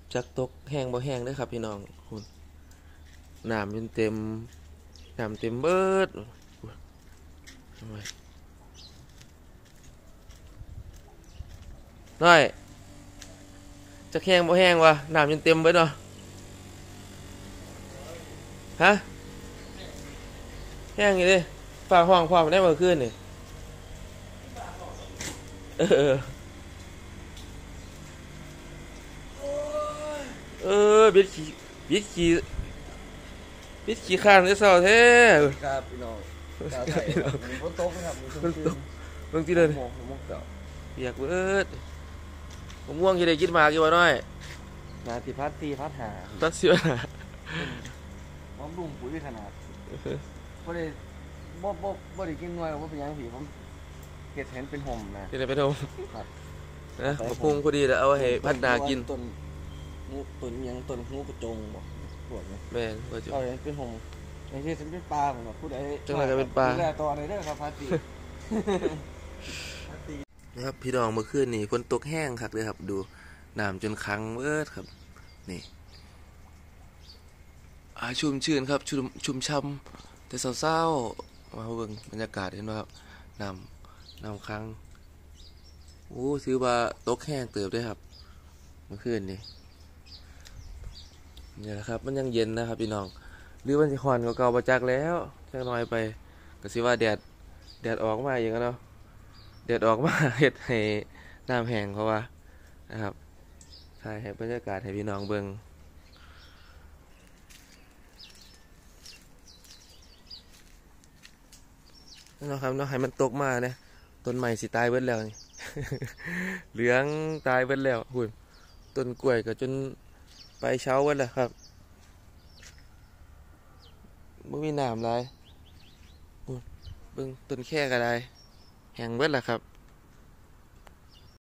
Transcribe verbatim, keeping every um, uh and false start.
จักตกแห้งบ่แห้งเด้อครับพี่น้องคุณน้ำจนเต็มน้ำเต็มเบิดน้อยจักแห้งบ่แห้งวะน้ำจนเต็มเบิดเนาะฮะแห้งอยู่ดิฝากห้องความได้เมื่อคืนนี่เออเออบิดขี้บิดขี้บิดขี้ข้างได้เศร้าแท้ครับพี่น้องครับพี่น้องมีฝนตกนะครับมีฝนตกเบิ่งที่เลยมองมองเก่าเปียกเบิดผมง่วงจะได้กินหมากอยู่บ่น้อยนาทีพัดตีพัดหาตัดเสียว่าบุ้มปุ๋ยขนาดบ่ได้บ่บ่บ่ได้กินน้อยบ่เป็นยังผีผมเฮ็ดเห็นเป็นห่มนะกินได้ไปโทมครับนะมาปรุงพอดีแล้วเอาให้พัดนากินต้นงูต้นยังต้นหูกระจงบ่พวกนี้แม่นว่าจะเอาอย่างเป็นห่มอย่างที่ฉันเป็นปลาผมบอกพูดไอ้จังไรก็เป็นปลาดูแลตัวในเรื่องครับพัดตีนะครับพี่น้องเมื่อคืนนี่ฝนตกแห้งคักเลยครับดูน้ำจนคังเบิดครับนี่อาชุ่มชื่นครับชุ่มชุ่มช่ำแต่เศร้าๆมาเบิ่งบรรยากาศเห็นว่าครับน้ำน้ำคังโอ้ถือว่าตกแห้งเติบด้วยครับเมื่อคืนนี่นี่แหละครับมันยังเย็นนะครับพี่น้องหรือมันสิฮ้อนกว่าเก่าบ่จักแล้วจักหน่อยไปก็สิว่าแดดแดดออกมาอย่างนั้นเนาะแดดออกมาเฮ็ดให้น้ำแห้งเพราะว่านะครับถ่ายให้บรรยากาศให้พี่น้องเบิ่งนะครับเนาะให้มันตกมาเนี่ยต้นใหม่สิตายเบิดแล้วนี่ เหลืองตายเบิดแล้วหุ่นต้นกล้วยก็จนไปเช้าเบิดแล้วครับบ่มีน้ำหลายเบิ่งต้นแค่ก็ได้แห้งเบิดแล้วครับ